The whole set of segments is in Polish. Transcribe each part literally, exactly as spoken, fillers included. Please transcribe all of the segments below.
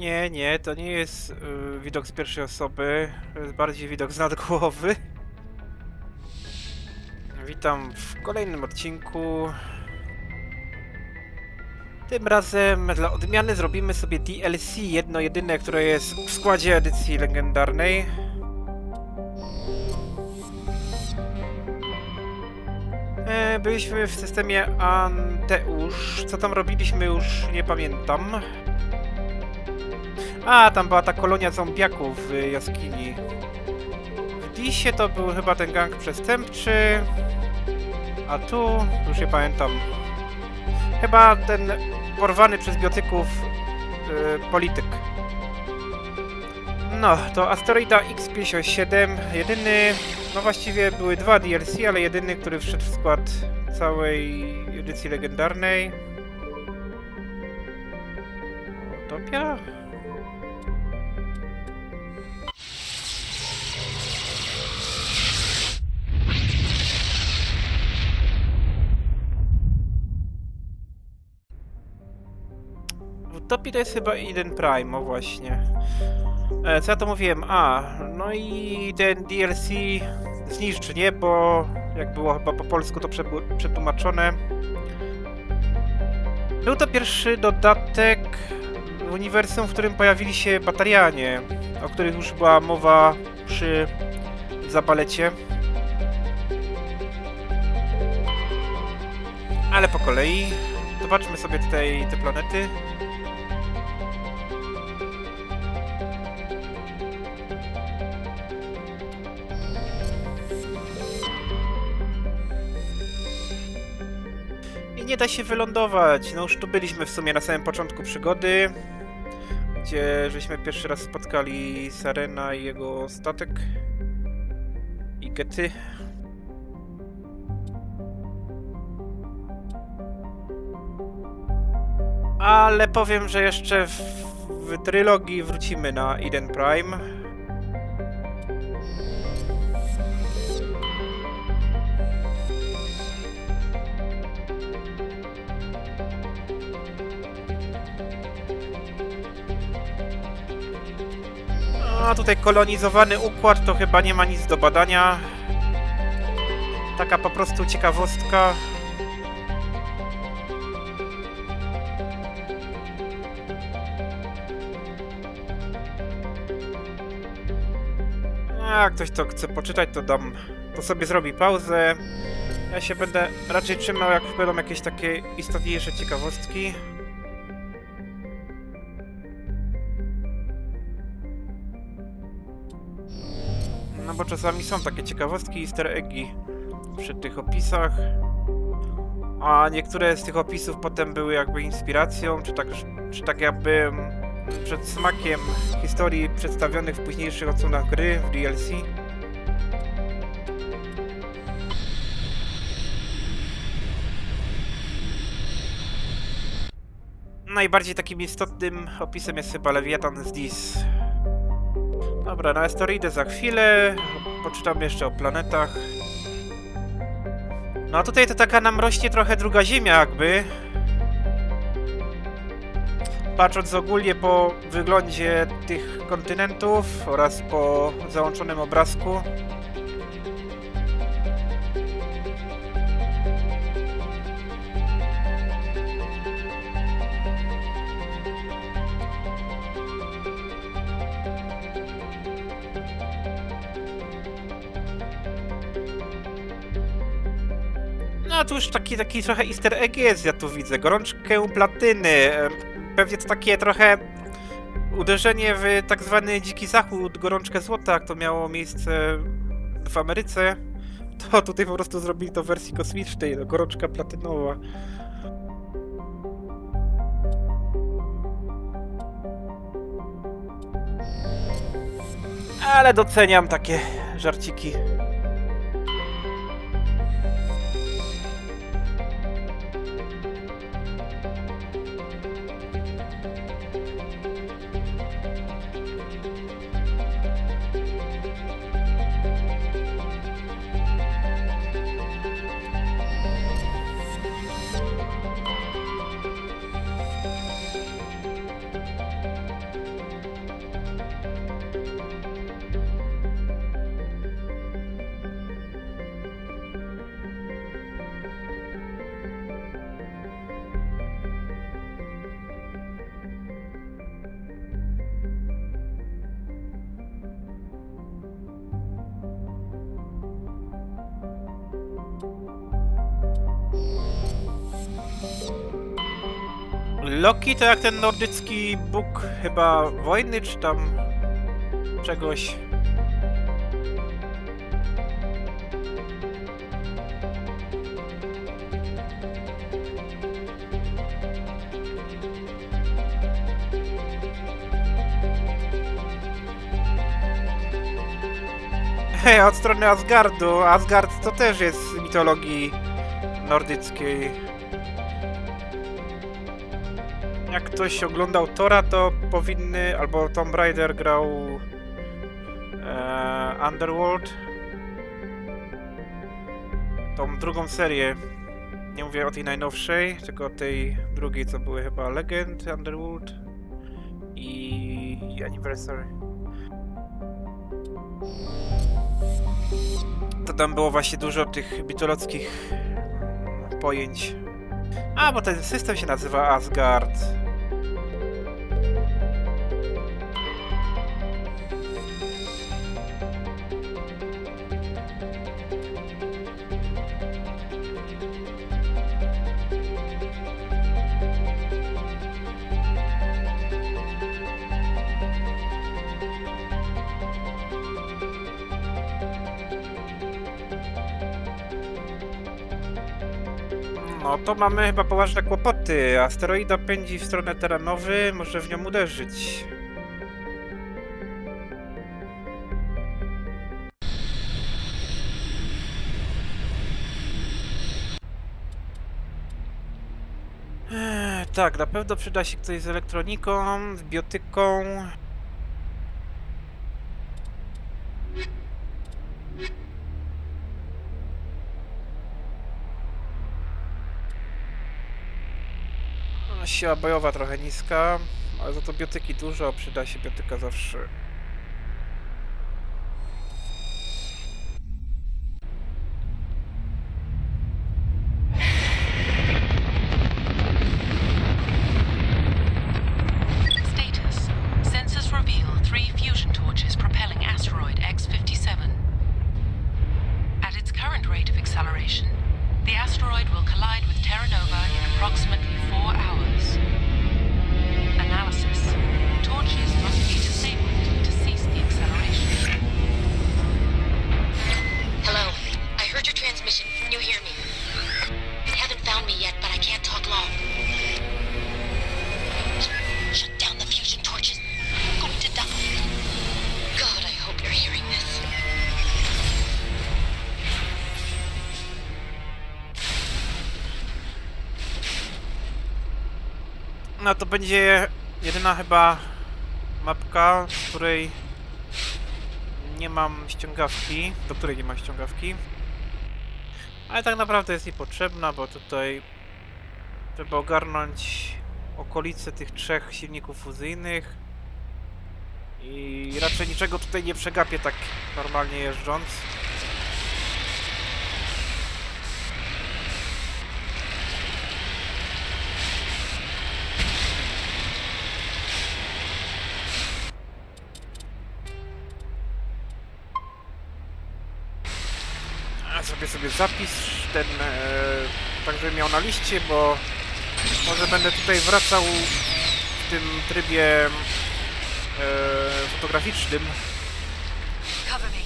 Nie, nie, to nie jest yy, widok z pierwszej osoby, to jest bardziej widok z nad głowy. Witam w kolejnym odcinku. Tym razem dla odmiany zrobimy sobie D L C, jedno jedyne, które jest w składzie edycji legendarnej. E, byliśmy w systemie Anteusz. Co tam robiliśmy, już nie pamiętam. A, tam była ta kolonia zombiaków w jaskini. W Disie to był chyba ten gang przestępczy. A tu, już nie pamiętam. Chyba ten porwany przez biotyków yy, polityk. No, to asteroida X pięćdziesiąt siedem. Jedyny, no właściwie były dwa D L C, ale jedyny, który wszedł w skład całej edycji legendarnej. Utopia? Utopii to jest chyba Eden Prime, o właśnie. E, co ja to mówiłem? A, no i ten D L C Zniszcz niebo, jak było chyba po polsku to przetłumaczone. Był to pierwszy dodatek w uniwersum, w którym pojawili się Batarianie, o których już była mowa przy zabalecie. Ale po kolei. Zobaczmy sobie tutaj te planety. I nie da się wylądować. No już tu byliśmy w sumie na samym początku przygody, gdzie żeśmy pierwszy raz spotkali Sarena i jego statek. I Gety. Ale powiem, że jeszcze w, w trylogii wrócimy na Eden Prime. A tutaj kolonizowany układ to chyba nie ma nic do badania. Taka po prostu ciekawostka. A jak ktoś to chce poczytać, to dam, to sobie zrobi pauzę. Ja się będę raczej trzymał, jak będą jakieś takie istotniejsze ciekawostki. No bo czasami są takie ciekawostki, easter eggi przy tych opisach. A niektóre z tych opisów potem były jakby inspiracją, czy tak, czy tak jakby przed smakiem historii przedstawionych w późniejszych odsłonach gry w D L C. Najbardziej takim istotnym opisem jest chyba Lewiatan z Dis. Dobra, na asteroidę za chwilę. Poczytamy jeszcze o planetach. No a tutaj to taka nam rośnie trochę druga ziemia jakby. Patrząc ogólnie po wyglądzie tych kontynentów oraz po załączonym obrazku. No tu już taki, taki trochę easter egg jest, ja tu widzę. Gorączkę platyny. Pewnie to takie trochę uderzenie w tak zwany dziki zachód, gorączkę złota, jak to miało miejsce w Ameryce. To tutaj po prostu zrobili to w wersji kosmicznej, no, gorączka platynowa. Ale doceniam takie żarciki. Loki to jak ten nordycki bóg chyba wojny, czy tam czegoś. Hej, od strony Asgardu. Asgard to też jest z mitologii nordyckiej. Jak ktoś oglądał Thora, to powinny, albo Tomb Raider grał e, Underworld. Tą drugą serię. Nie mówię o tej najnowszej, tylko o tej drugiej, co były chyba Legend, Underworld i Anniversary. To tam było właśnie dużo tych mitologicznych pojęć. A, bo ten system się nazywa Asgard. No to mamy chyba poważne kłopoty. Asteroida pędzi w stronę terenowy, może w nią uderzyć. Eee, tak, na pewno przyda się ktoś z elektroniką, z biotyką. Siła bojowa trochę niska, ale za to biotyki dużo, przyda się biotyka zawsze. Status. Sensors reveal three fusion torches propelling asteroid X fifty-seven. At its current rate of acceleration, the asteroid will collide with Terra Nova in approximately four hours. Analysis. Torches must be disabled to cease the acceleration. Hello. I heard your transmission. Can you hear me? You haven't found me yet, but I can't talk long. Shut down the fusion torches. I'm going to die. God, I hope you're hearing this. No to będzie jedyna chyba mapka, z której nie mam ściągawki, do której nie mam ściągawki. Ale tak naprawdę jest niepotrzebna, bo tutaj trzeba ogarnąć okolice tych trzech silników fuzyjnych i raczej niczego tutaj nie przegapię tak normalnie jeżdżąc. Zrobię sobie zapis ten, e, tak żeby miał na liście, bo może będę tutaj wracał w tym trybie e, fotograficznym. Cover me.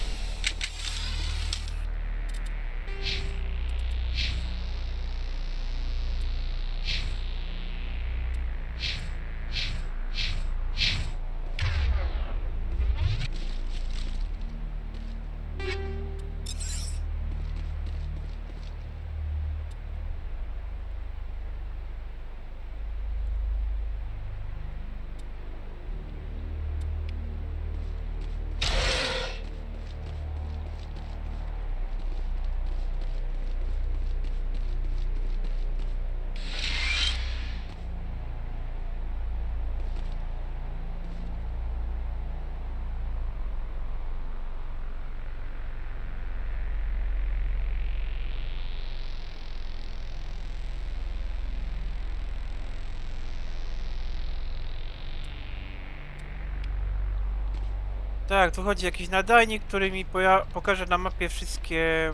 Tak, tu chodzi jakiś nadajnik, który mi pokaże na mapie wszystkie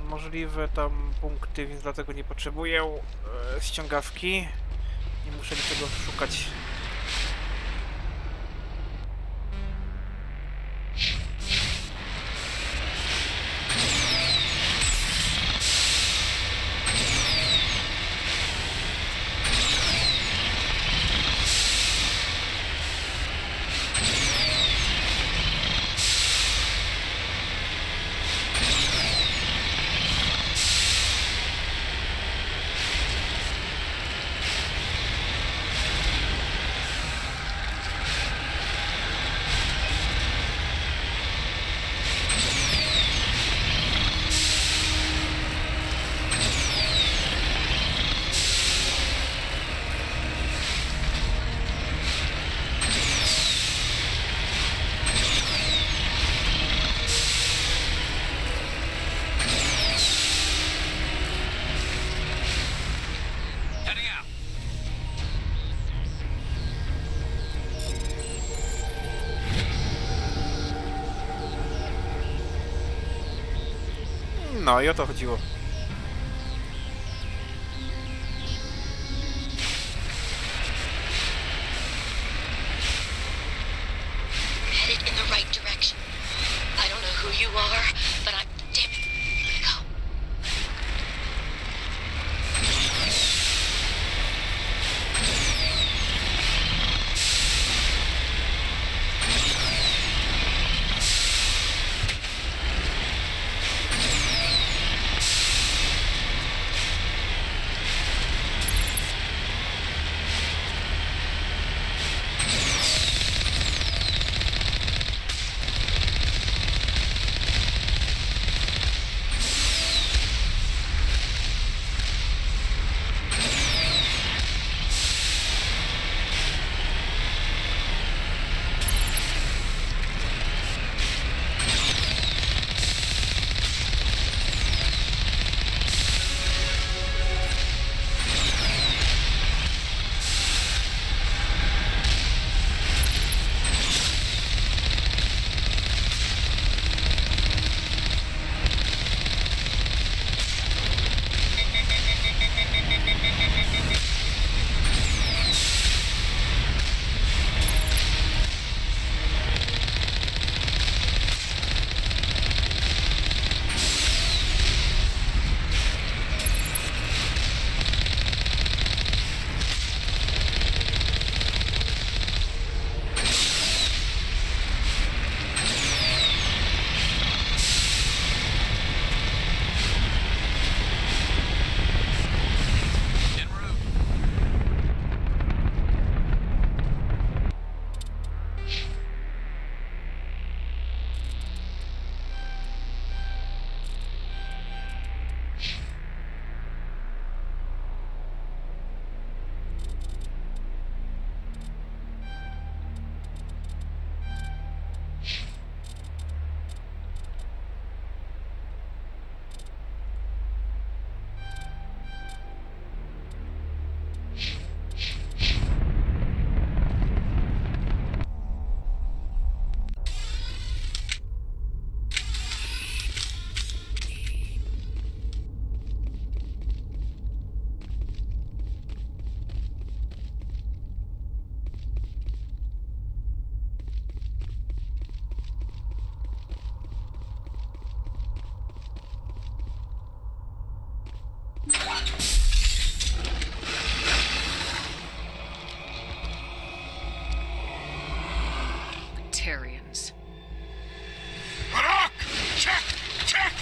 możliwe tam punkty, więc dlatego nie potrzebuję e, ściągawki. Nie muszę niczego go szukać. No i o to chodziło. Headed in the right direction. I don't know who you are, but I'm damn it. Go. Tarians. Barak! Check! Check!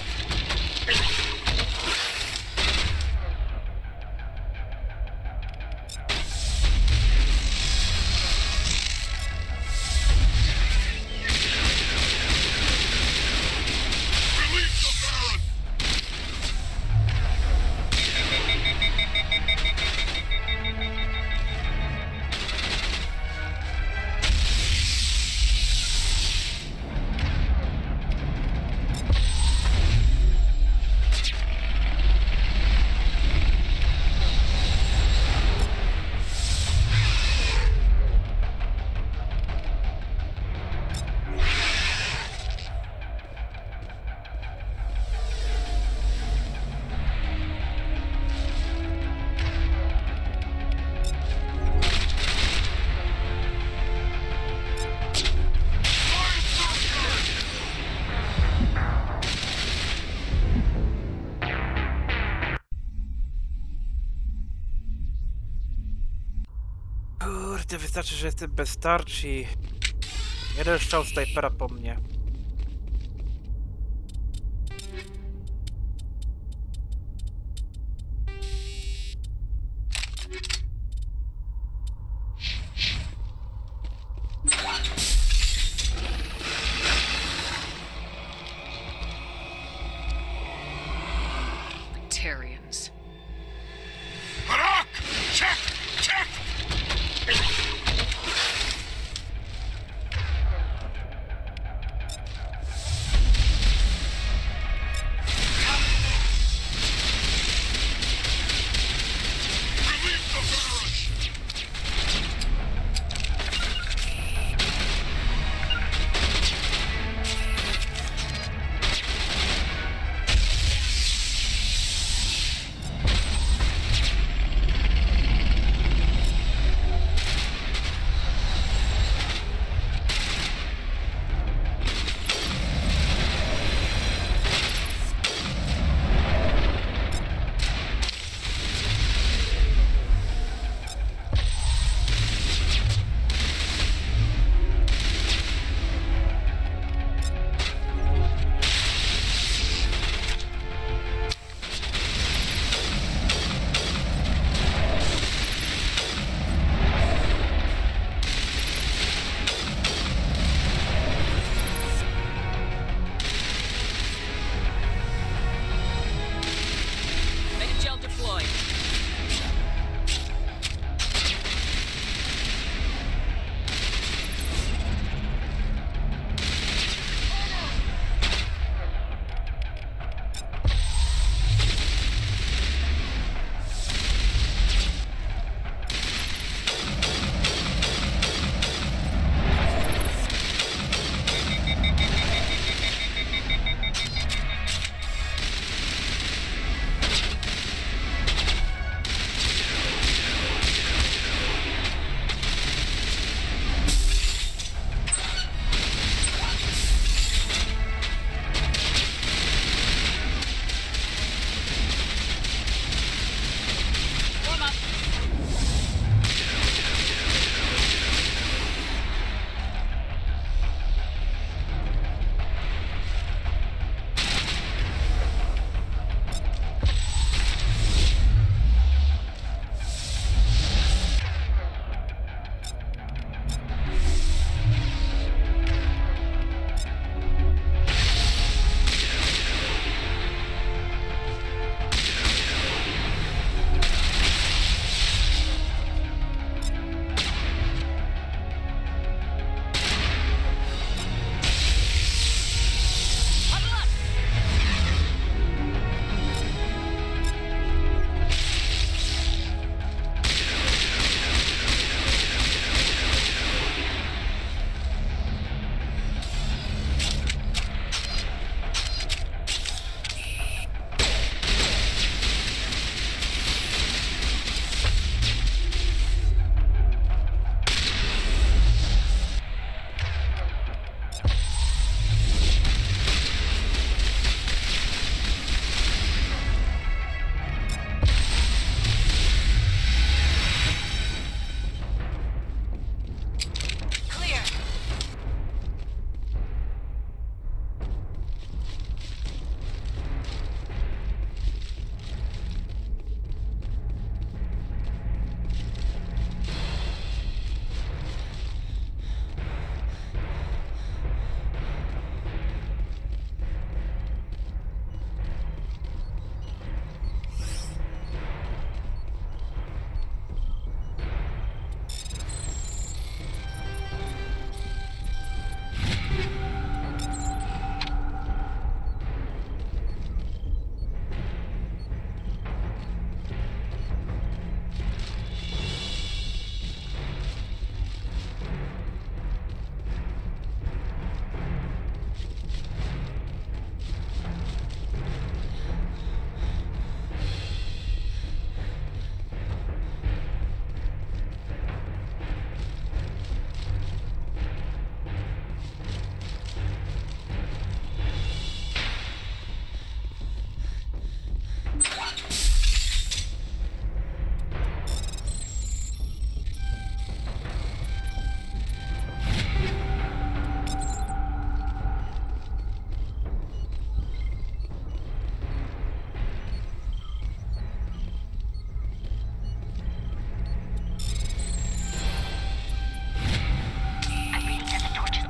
Release the Baron! Kurde, wystarczy, że jestem bez tarczy. Jeden strzał snajpera po mnie. Tarians. Harak! Check! Check!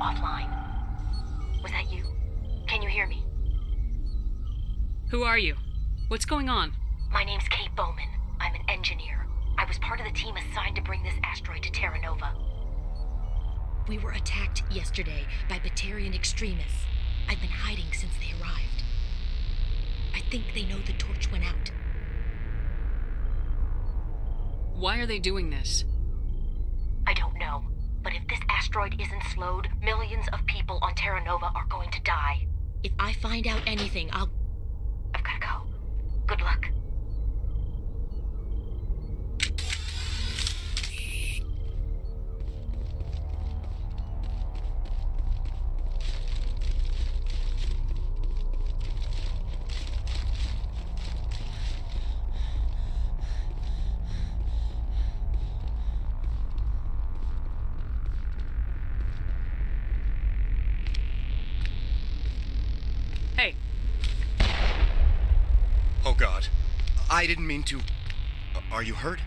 offline. Was that you? Can you hear me? Who are you? What's going on? My name's Kate Bowman. I'm an engineer. I was part of the team assigned to bring this asteroid to Terra Nova. We were attacked yesterday by Batarian extremists. I've been hiding since they arrived. I think they know the torch went out. Why are they doing this? I don't know. But if this asteroid isn't slowed, millions of people on Terra Nova are going to die. If I find out anything, I'll... I've gotta go. Good luck. Hey. Oh God. I didn't mean to... Are you hurt?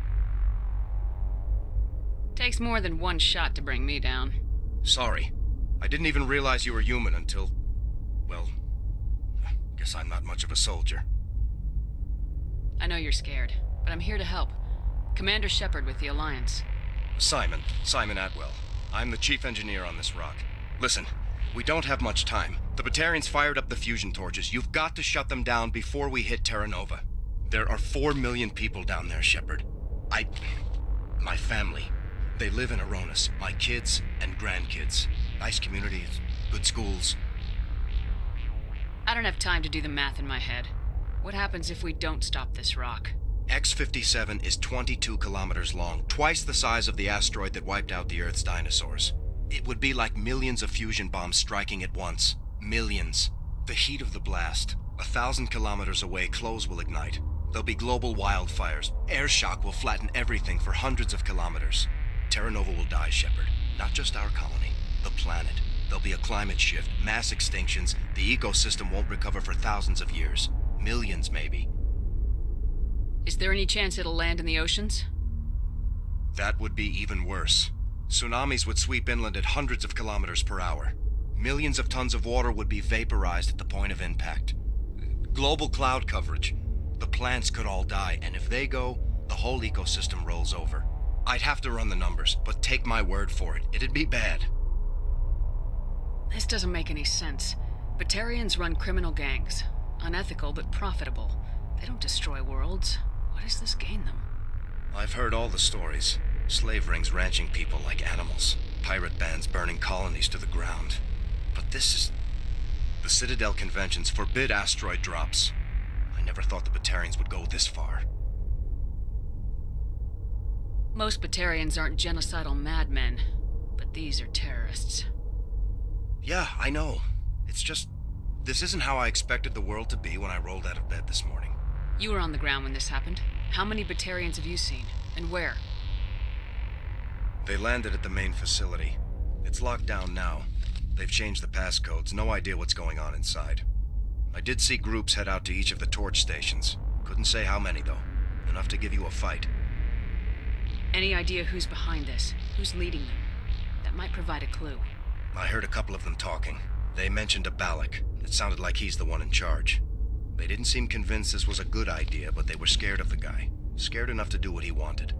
Takes more than one shot to bring me down. Sorry. I didn't even realize you were human until... Well... Guess I'm not much of a soldier. I know you're scared, but I'm here to help. Commander Shepard with the Alliance. Simon. Simon Atwell. I'm the chief engineer on this rock. Listen, we don't have much time. The Batarians fired up the fusion torches. You've got to shut them down before we hit Terra Nova. There are four million people down there, Shepard. I... My family. They live in Aronis. My kids and grandkids. Nice communities, good schools. I don't have time to do the math in my head. What happens if we don't stop this rock? X fifty-seven is twenty-two kilometers long, twice the size of the asteroid that wiped out the Earth's dinosaurs. It would be like millions of fusion bombs striking at once. Millions. The heat of the blast. A thousand kilometers away, clothes will ignite. There'll be global wildfires. Air shock will flatten everything for hundreds of kilometers. Terra Nova will die, Shepard. Not just our colony. The planet. There'll be a climate shift, mass extinctions. The ecosystem won't recover for thousands of years. Millions, maybe. Is there any chance it'll land in the oceans? That would be even worse. Tsunamis would sweep inland at hundreds of kilometers per hour. Millions of tons of water would be vaporized at the point of impact. Global cloud coverage. The plants could all die, and if they go, the whole ecosystem rolls over. I'd have to run the numbers, but take my word for it, it'd be bad. This doesn't make any sense. Batarians run criminal gangs. Unethical, but profitable. They don't destroy worlds. What does this gain them? I've heard all the stories. Slave rings ranching people like animals. Pirate bands burning colonies to the ground. But this is... The Citadel conventions forbid asteroid drops. I never thought the Batarians would go this far. Most Batarians aren't genocidal madmen, but these are terrorists. Yeah, I know. It's just... This isn't how I expected the world to be when I rolled out of bed this morning. You were on the ground when this happened. How many Batarians have you seen? And where? They landed at the main facility. It's locked down now. They've changed the passcodes. No idea what's going on inside. I did see groups head out to each of the torch stations. Couldn't say how many, though. Enough to give you a fight. Any idea who's behind this? Who's leading them? That might provide a clue. I heard a couple of them talking. They mentioned a Balak. It sounded like he's the one in charge. They didn't seem convinced this was a good idea, but they were scared of the guy. Scared enough to do what he wanted.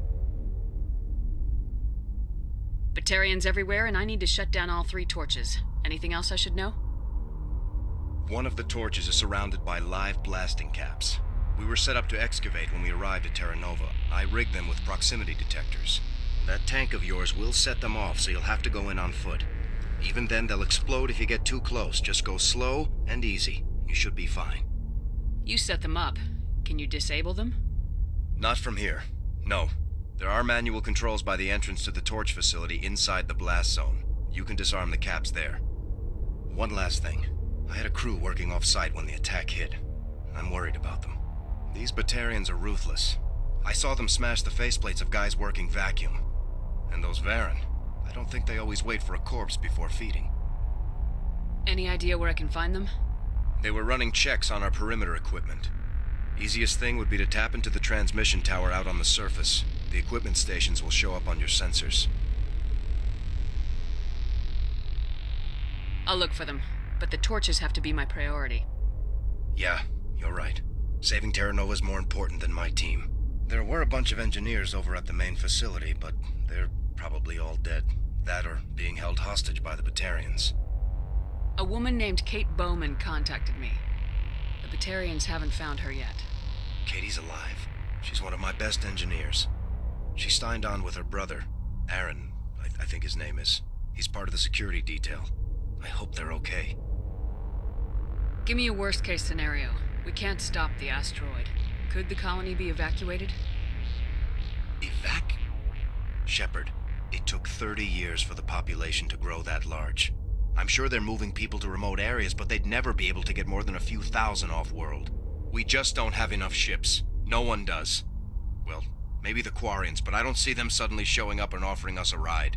Batarians everywhere, and I need to shut down all three torches. Anything else I should know? One of the torches is surrounded by live blasting caps. We were set up to excavate when we arrived at Terra Nova. I rigged them with proximity detectors. That tank of yours will set them off, so you'll have to go in on foot. Even then, they'll explode if you get too close. Just go slow and easy. You should be fine. You set them up. Can you disable them? Not from here. No. There are manual controls by the entrance to the torch facility inside the blast zone. You can disarm the caps there. One last thing. I had a crew working off-site when the attack hit. I'm worried about them. These Batarians are ruthless. I saw them smash the faceplates of guys working vacuum. And those Varen, I don't think they always wait for a corpse before feeding. Any idea where I can find them? They were running checks on our perimeter equipment. Easiest thing would be to tap into the transmission tower out on the surface. The equipment stations will show up on your sensors. I'll look for them, but the torches have to be my priority. Yeah, you're right. Saving Terra Nova is more important than my team. There were a bunch of engineers over at the main facility, but they're probably all dead. That or being held hostage by the Batarians. A woman named Kate Bowman contacted me. The Batarians haven't found her yet. Katie's alive. She's one of my best engineers. She signed on with her brother, Aaron, I, th I think his name is. He's part of the security detail. I hope they're okay. Give me a worst-case scenario. We can't stop the asteroid. Could the colony be evacuated? Evac? Shepard, it took thirty years for the population to grow that large. I'm sure they're moving people to remote areas, but they'd never be able to get more than a few thousand off-world. We just don't have enough ships. No one does. Well, maybe the Quarians, but I don't see them suddenly showing up and offering us a ride.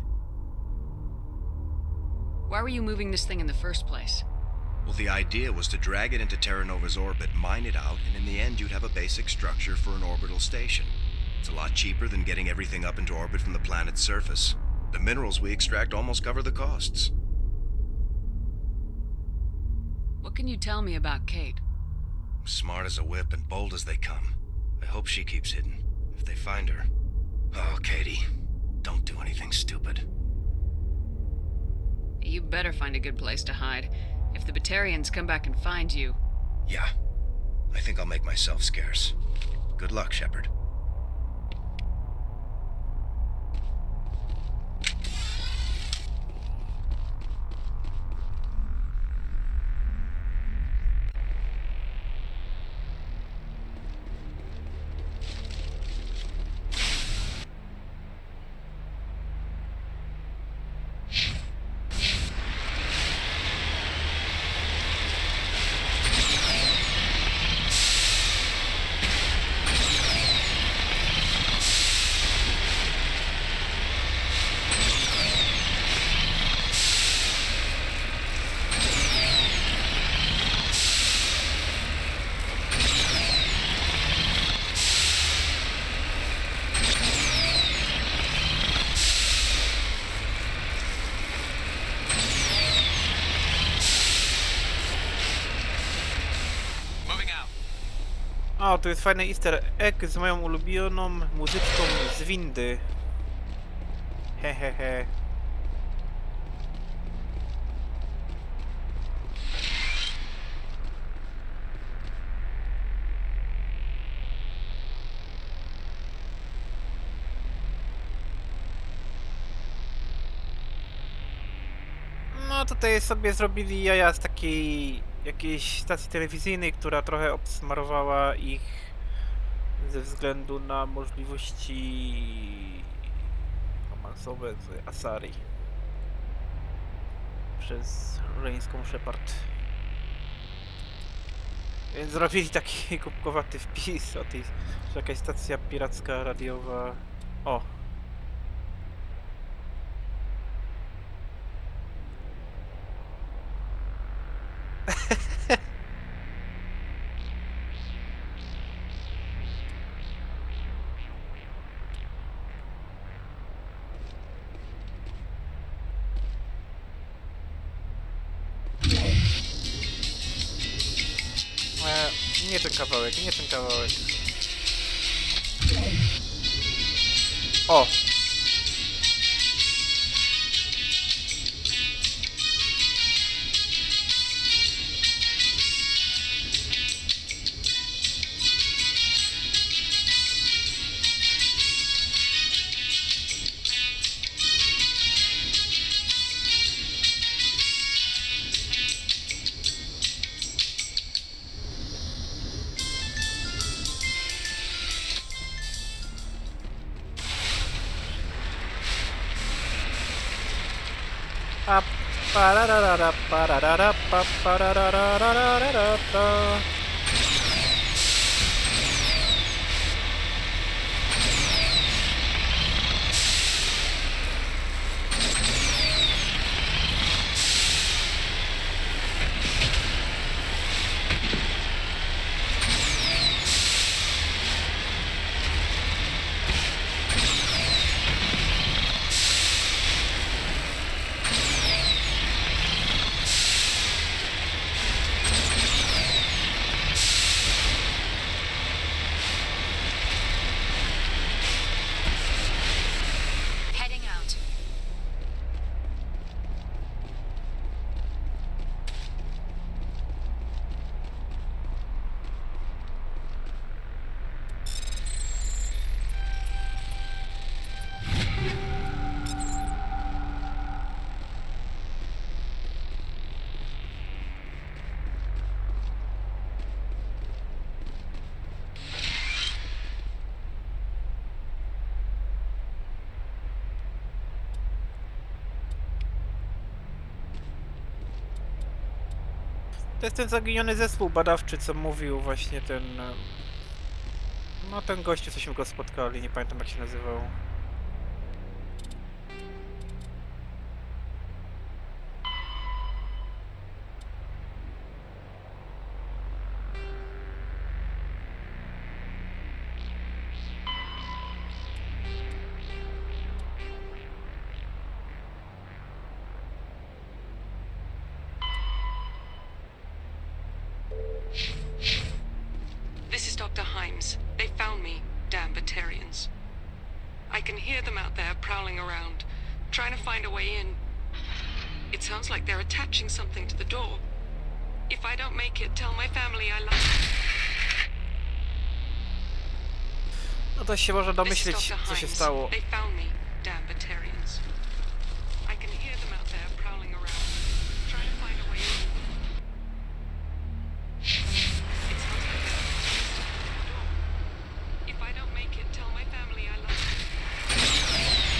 Why were you moving this thing in the first place? Well, the idea was to drag it into Terra Nova's orbit, mine it out, and in the end you'd have a basic structure for an orbital station. It's a lot cheaper than getting everything up into orbit from the planet's surface. The minerals we extract almost cover the costs. What can you tell me about Kate? Smart as a whip and bold as they come. I hope she keeps hidden. If they find her... Oh, Katie. Don't do anything stupid. You better find a good place to hide. If the Batarians come back and find you... Yeah. I think I'll make myself scarce. Good luck, Shepard. O, tu jest fajny easter egg z moją ulubioną muzyczką z windy. Hehehe. He, he. No tutaj sobie zrobili jaja z takiej jakiejś stacji telewizyjnej, która trochę obsmarowała ich ze względu na możliwości romansowe z Asari przez żeńską Shepard. Więc zrobili taki kubkowaty wpis o tej, że jakaś stacja piracka radiowa. O! Nie ten kawałek, nie ten kawałek. O! Pa pararara pararara pa pararara pa. To jest ten zaginiony zespół badawczy, co mówił właśnie ten... e, No ten gościu, cośmy go spotkali, nie pamiętam jak się nazywał. This is Doctor Himes. They found me, damn Batarians. I can hear them out there prowling around, trying to find a way in. It sounds like they're attaching something to the door. If I don't make it, tell my family I love them. No to się można This is domyśleć, Doctor co się Himes. stało. They found me, damn Batarians. I can hear them out there prowling around, trying to find a way in. It sounds like they're attaching something to the door. If I don't make it, tell my family I love them.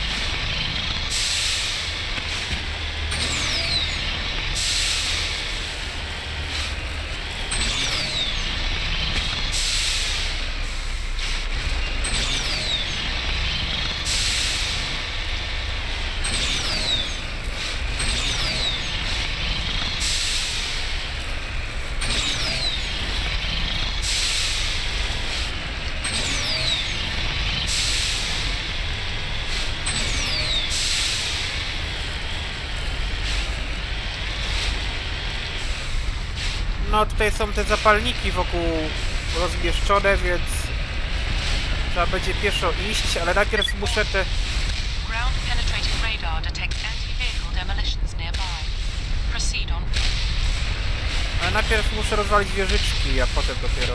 No tutaj są te zapalniki wokół rozmieszczone, więc trzeba będzie pieszo iść, ale najpierw muszę te... Ground penetrating radar detects anti-vehicle demolitions nearby. Proceed on. Ale najpierw muszę rozwalić wieżyczki, a potem dopiero...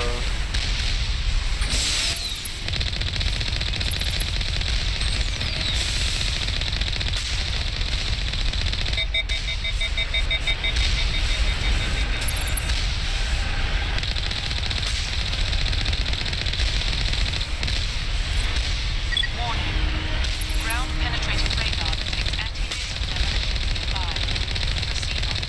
Warning. Ground penetrating radar detects anti-vehicle demolitions nearby. Proceed on.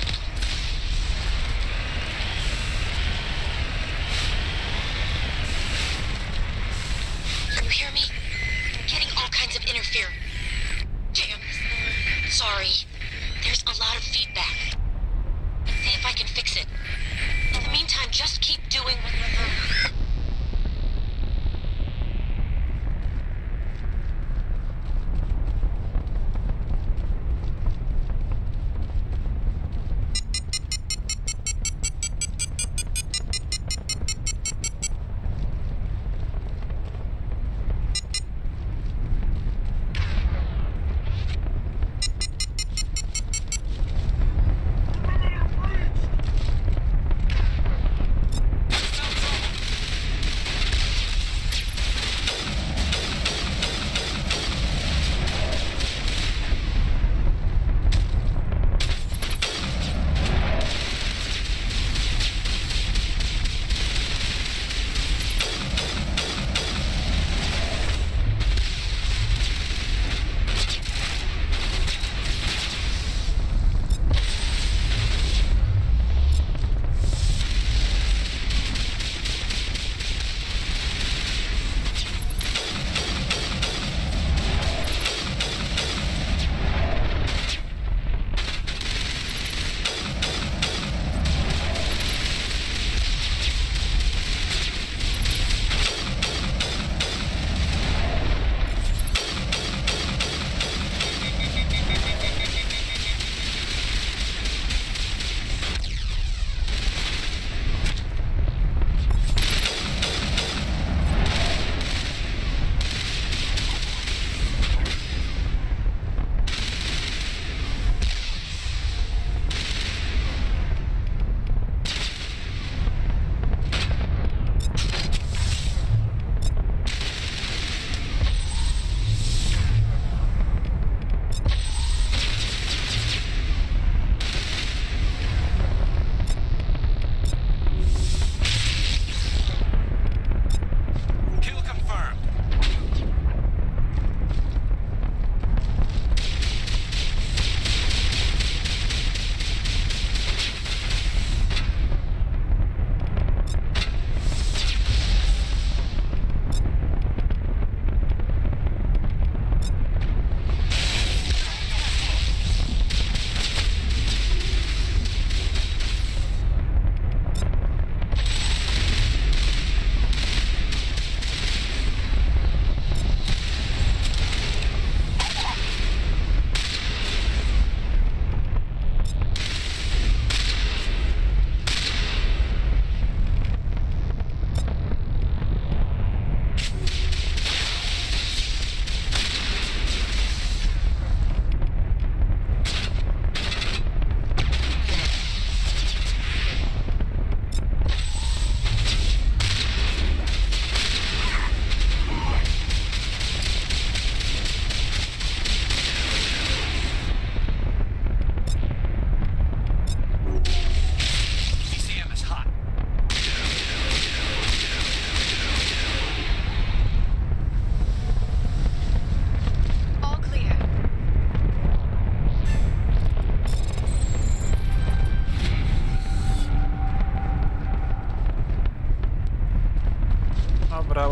Can you hear me? I'm getting all kinds of interference. Damn. Sorry. There's a lot of feedback. See if I can fix it. In the meantime, just keep doing whatever.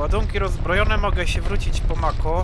Ładunki rozbrojone, mogę się wrócić po Mako.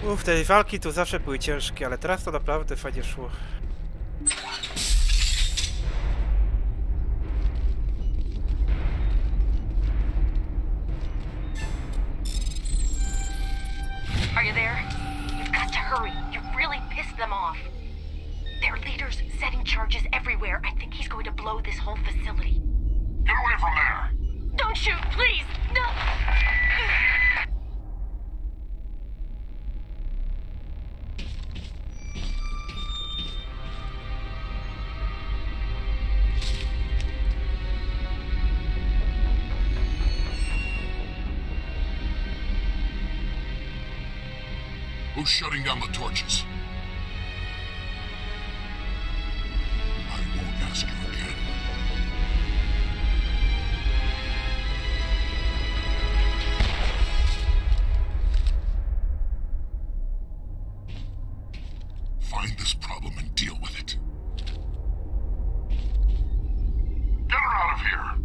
Uff, te walki tu zawsze były ciężkie, ale teraz to naprawdę fajnie szło. Are you there? You've got to hurry. You've really pissed them off. Their leader's setting charges everywhere. I think he's going to blow this whole facility. Get away from there! Don't shoot, please! No! Who's shutting down the torches? I won't ask you again. Find this problem and deal with it. Get her out of here!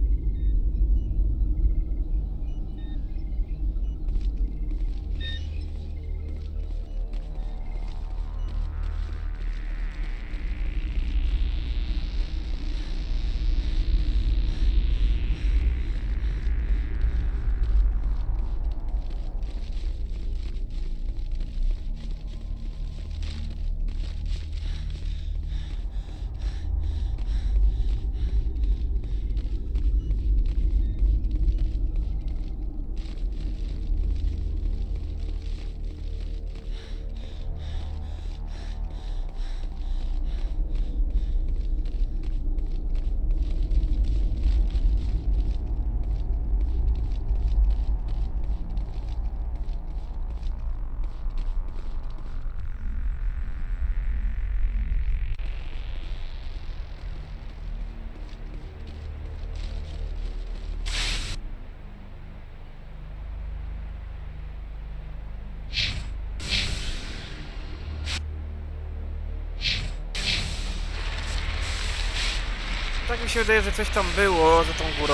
Tak mi się wydaje, że coś tam było za tą górą.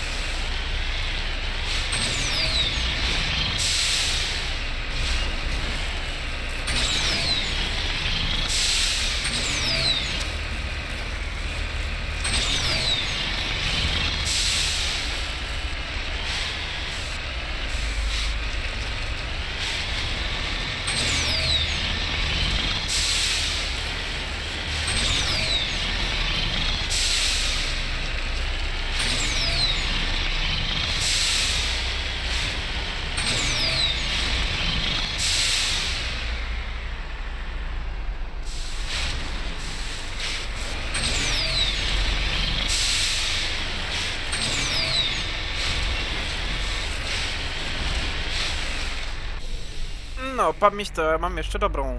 No, pamięć to ja mam jeszcze dobrą.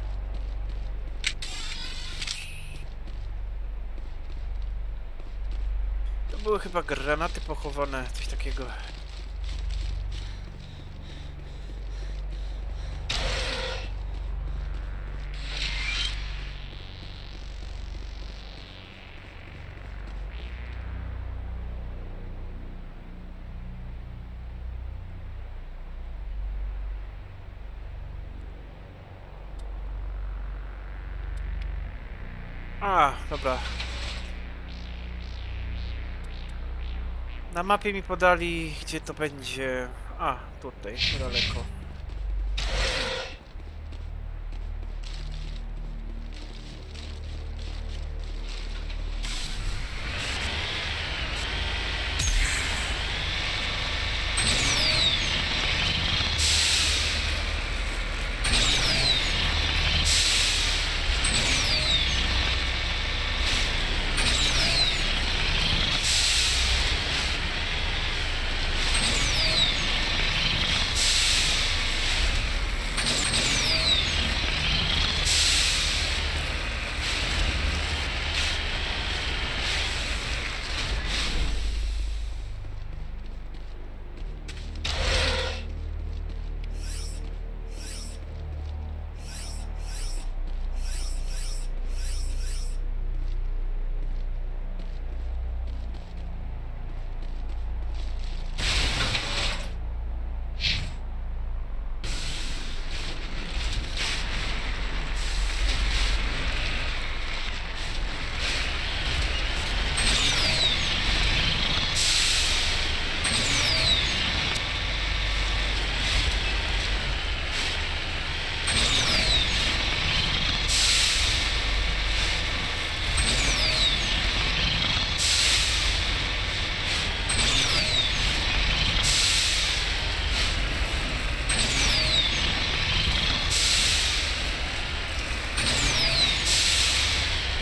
To były chyba granaty pochowane, coś takiego. A, dobra. Na mapie mi podali, gdzie to będzie. A, tutaj, niedaleko.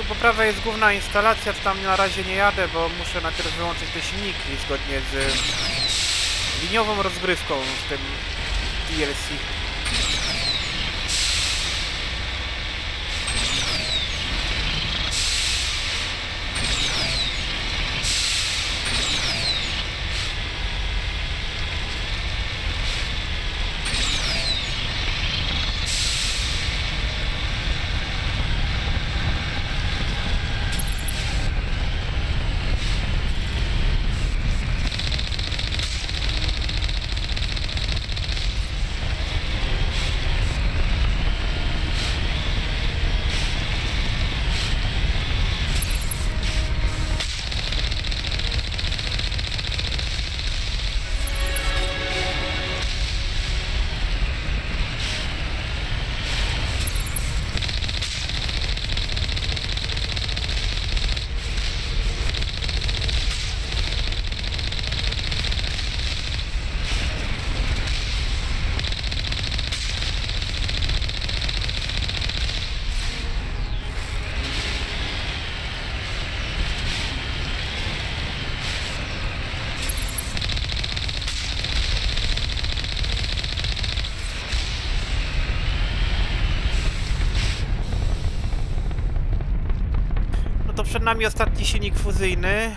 Tu po prawej jest główna instalacja, to tam na razie nie jadę, bo muszę najpierw wyłączyć te silniki zgodnie z liniową rozgrywką w tym D L C. Przed nami ostatni silnik fuzyjny.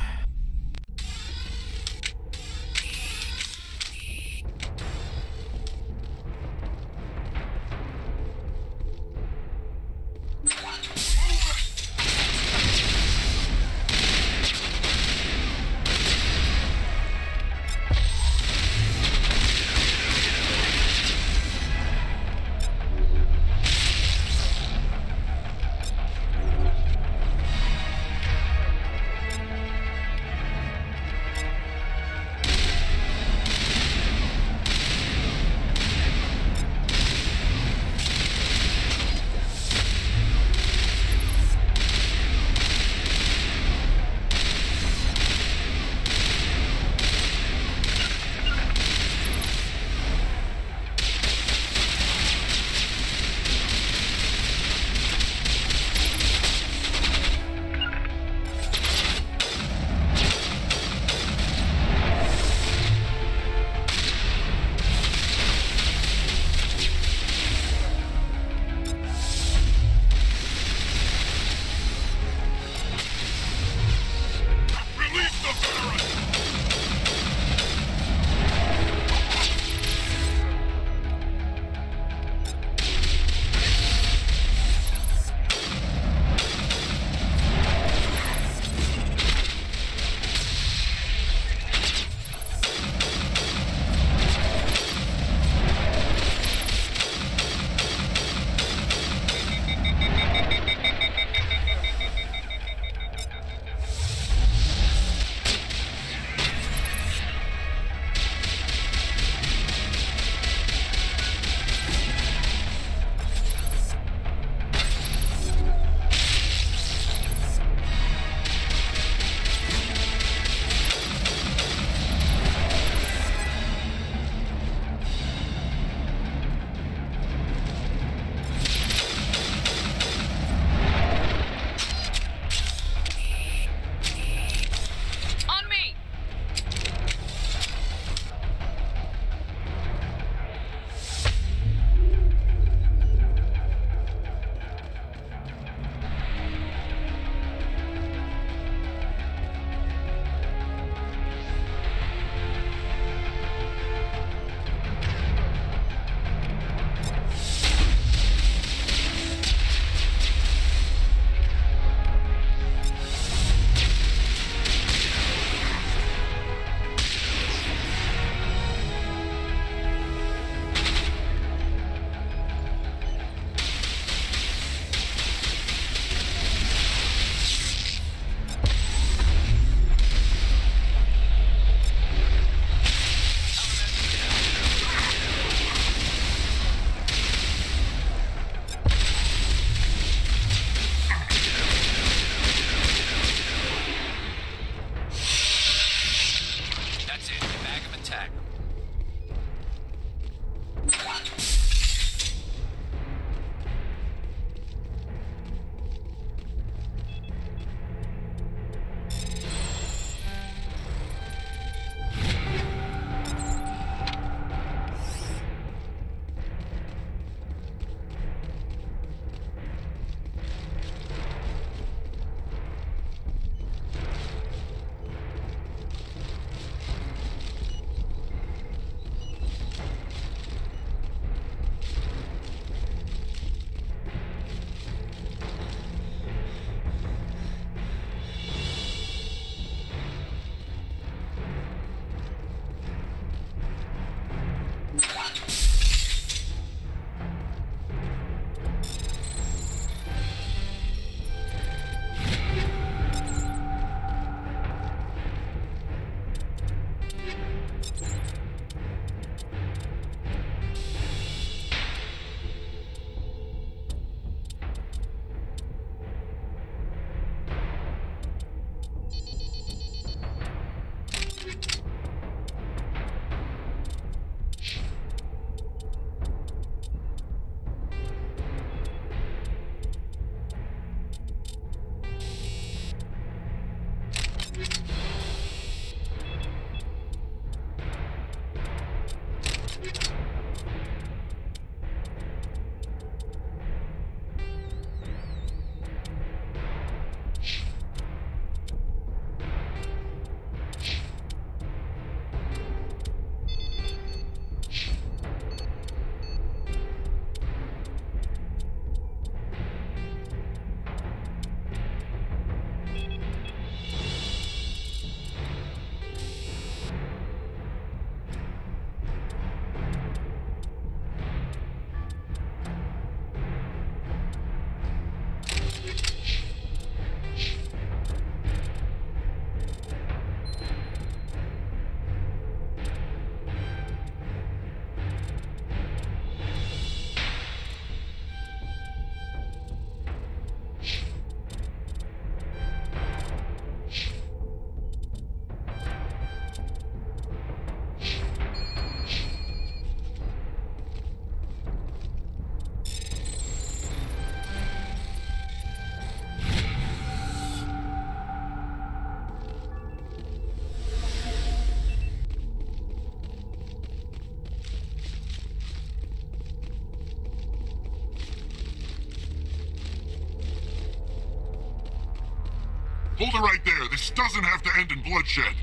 Hold it right there. This doesn't have to end in bloodshed.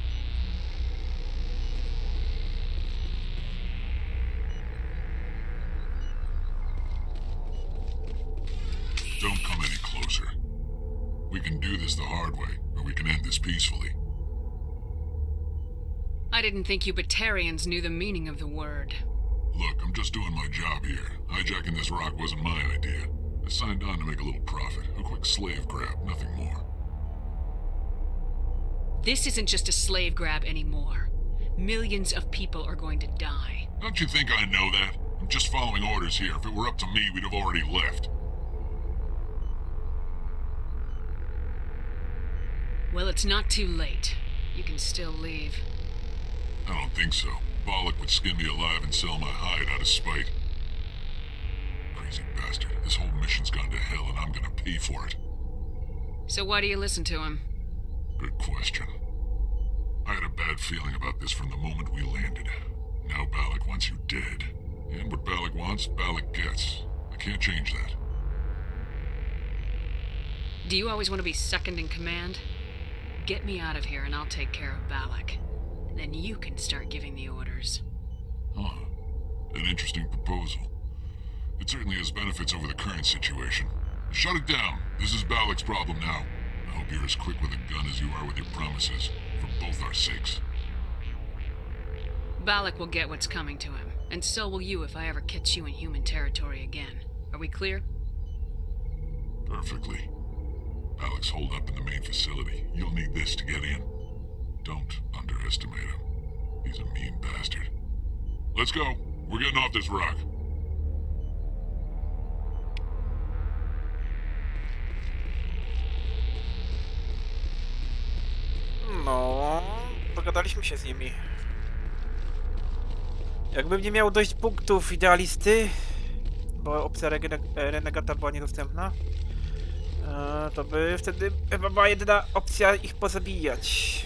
Don't come any closer. We can do this the hard way, or we can end this peacefully. I didn't think you Batarians knew the meaning of the word. Look, I'm just doing my job here. Hijacking this rock wasn't my idea. I signed on to make a little profit. A quick slave grab, nothing more. This isn't just a slave grab anymore. Millions of people are going to die. Don't you think I know that? I'm just following orders here. If it were up to me, we'd have already left. Well, it's not too late. You can still leave. I don't think so. Balak would skin me alive and sell my hide out of spite. Crazy bastard. This whole mission's gone to hell and I'm gonna pay for it. So why do you listen to him? Good question. I had a bad feeling about this from the moment we landed. Now Balak wants you dead. And what Balak wants, Balak gets. I can't change that. Do you always want to be second in command? Get me out of here and I'll take care of Balak. Then you can start giving the orders. Huh. An interesting proposal. It certainly has benefits over the current situation. Shut it down. This is Balak's problem now. I hope you're as quick with a gun as you are with your promises, for both our sakes. Balak will get what's coming to him, and so will you if I ever catch you in human territory again. Are we clear? Perfectly. Balak's holed up in the main facility. You'll need this to get in. Don't underestimate him. He's a mean bastard. Let's go. We're getting off this rock. No, dogadaliśmy się z nimi. Jakbym nie miał dość punktów idealisty, bo opcja renegata była niedostępna, to by wtedy chyba była jedyna opcja ich pozabijać.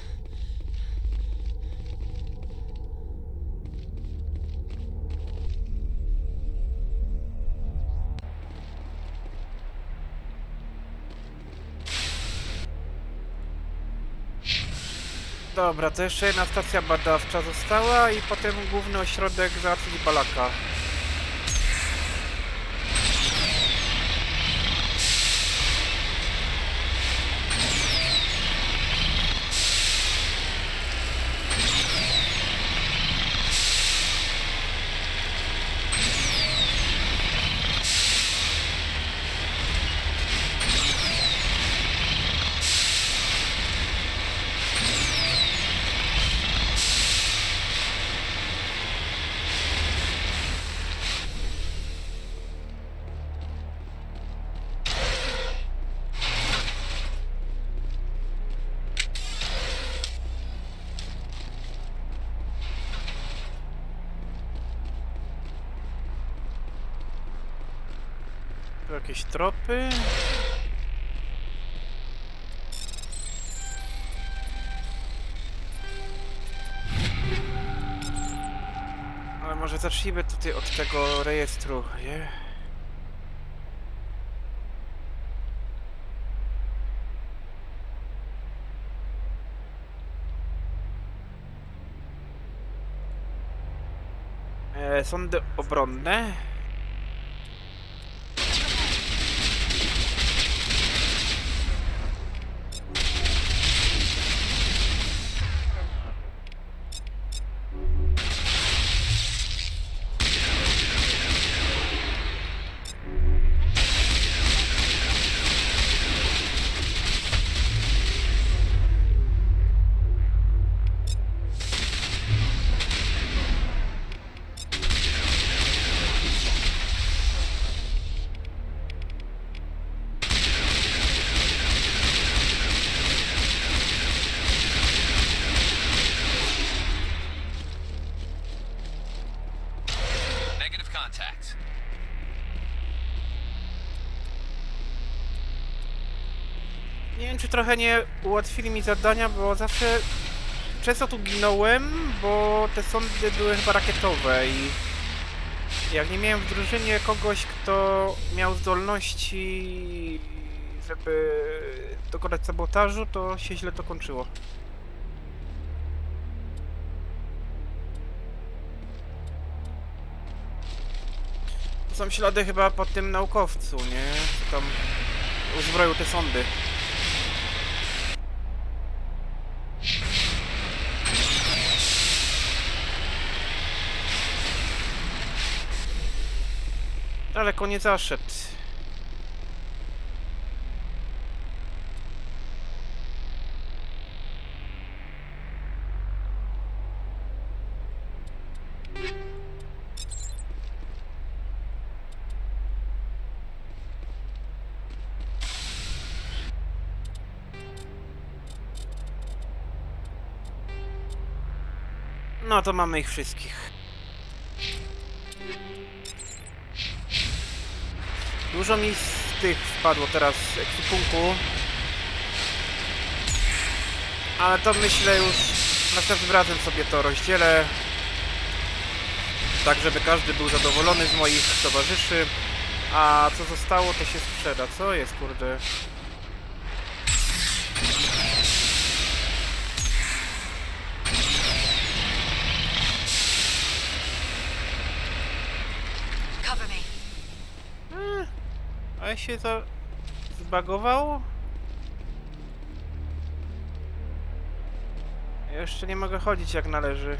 Dobra, to jeszcze jedna stacja badawcza została i potem główny ośrodek załatwić Balaka. Tu jakieś tropy. Ale może zacznijmy tutaj od tego rejestru, nie? E, sądy obronne. Nie wiem, czy trochę nie ułatwili mi zadania, bo zawsze często tu ginąłem, bo te sądy były chyba rakietowe i jak nie miałem w drużynie kogoś, kto miał zdolności żeby dokonać sabotażu, to się źle to kończyło. To są ślady chyba po tym naukowcu, nie? Co tam uzbroił te sondy. Daleko nie zaszedł. No to mamy ich wszystkich. Dużo mi z tych wpadło teraz z ekwipunku. Ale to myślę już następnym razem sobie to rozdzielę. Tak, żeby każdy był zadowolony z moich towarzyszy. A co zostało, to się sprzeda. Co jest, kurde? Cover me. Hmm. A się to zbagowało? Ja jeszcze nie mogę chodzić jak należy.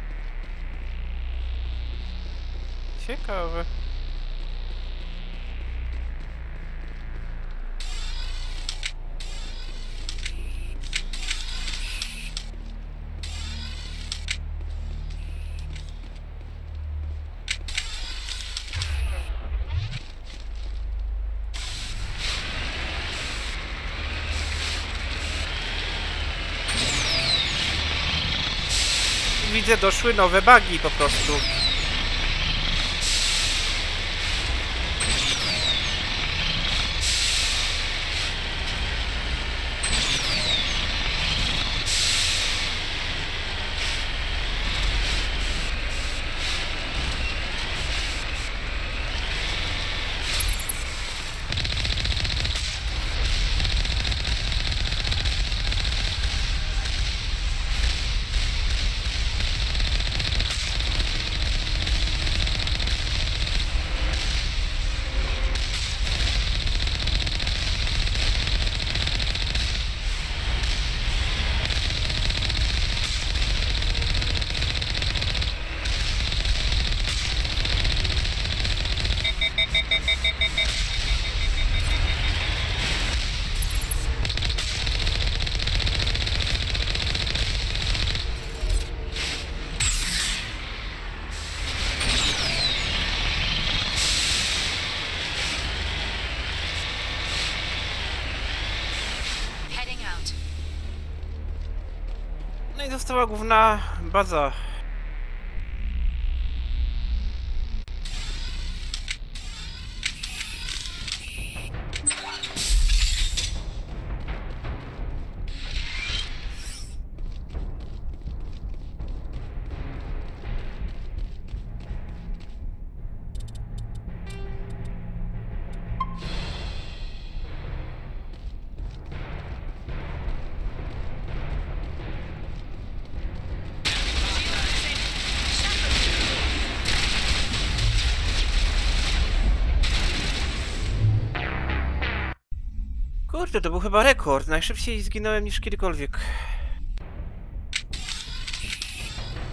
Ciekawe. Widzę, doszły nowe bugi po prostu. No i została główna baza. Kurde, to był chyba rekord. Najszybciej zginąłem niż kiedykolwiek.